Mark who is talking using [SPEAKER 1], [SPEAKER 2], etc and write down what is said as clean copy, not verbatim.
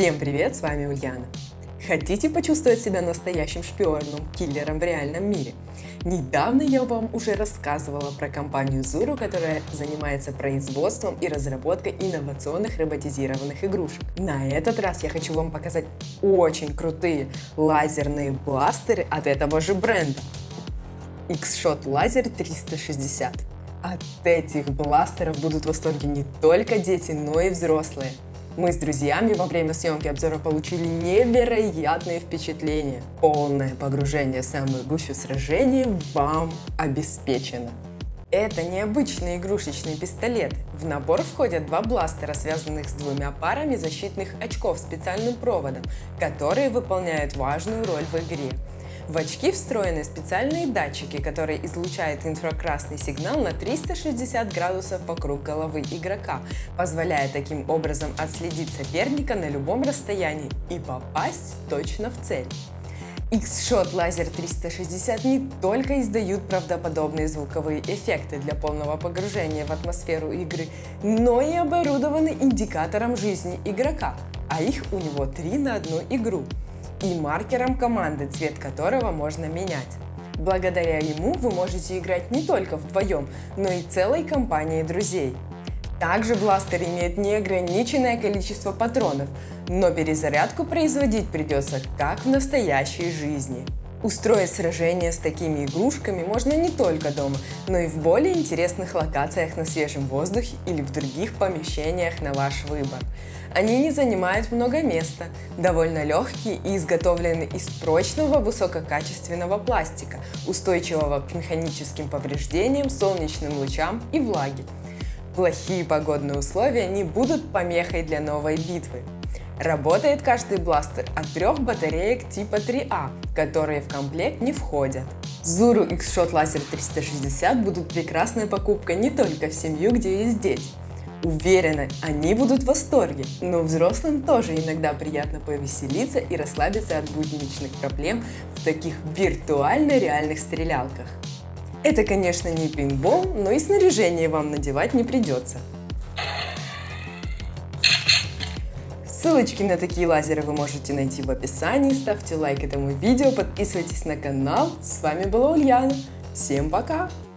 [SPEAKER 1] Всем привет, с вами Ульяна. Хотите почувствовать себя настоящим шпионом, киллером в реальном мире? Недавно я вам уже рассказывала про компанию Zuru, которая занимается производством и разработкой инновационных роботизированных игрушек. На этот раз я хочу вам показать очень крутые лазерные бластеры от этого же бренда. X-Shot Laser 360. От этих бластеров будут в восторге не только дети, но и взрослые. Мы с друзьями во время съемки обзора получили невероятные впечатления. Полное погружение в самую гущу сражений вам обеспечено. Это необычные игрушечные пистолеты. В набор входят два бластера, связанных с двумя парами защитных очков с специальным проводом, которые выполняют важную роль в игре. В очки встроены специальные датчики, которые излучают инфракрасный сигнал на 360 градусов вокруг головы игрока, позволяя таким образом отследить соперника на любом расстоянии и попасть точно в цель. X-Shot Laser 360 не только издают правдоподобные звуковые эффекты для полного погружения в атмосферу игры, но и оборудованы индикатором жизни игрока, а их у него 3 на одну игру, и маркером команды, цвет которого можно менять. Благодаря ему вы можете играть не только вдвоем, но и целой компанией друзей. Также бластер имеет неограниченное количество патронов, но перезарядку производить придется как в настоящей жизни. Устроить сражение с такими игрушками можно не только дома, но и в более интересных локациях на свежем воздухе или в других помещениях на ваш выбор. Они не занимают много места, довольно легкие и изготовлены из прочного высококачественного пластика, устойчивого к механическим повреждениям, солнечным лучам и влаге. Плохие погодные условия не будут помехой для новой битвы. Работает каждый бластер от 3 батареек типа 3А, которые в комплект не входят. Zuru X-Shot Laser 360 будут прекрасной покупкой не только в семью, где есть дети. Уверена, они будут в восторге, но взрослым тоже иногда приятно повеселиться и расслабиться от будничных проблем в таких виртуально реальных стрелялках. Это, конечно, не пейнтбол, но и снаряжение вам надевать не придется. Ссылочки на такие лазеры вы можете найти в описании. Ставьте лайк этому видео, подписывайтесь на канал. С вами была Ульяна. Всем пока!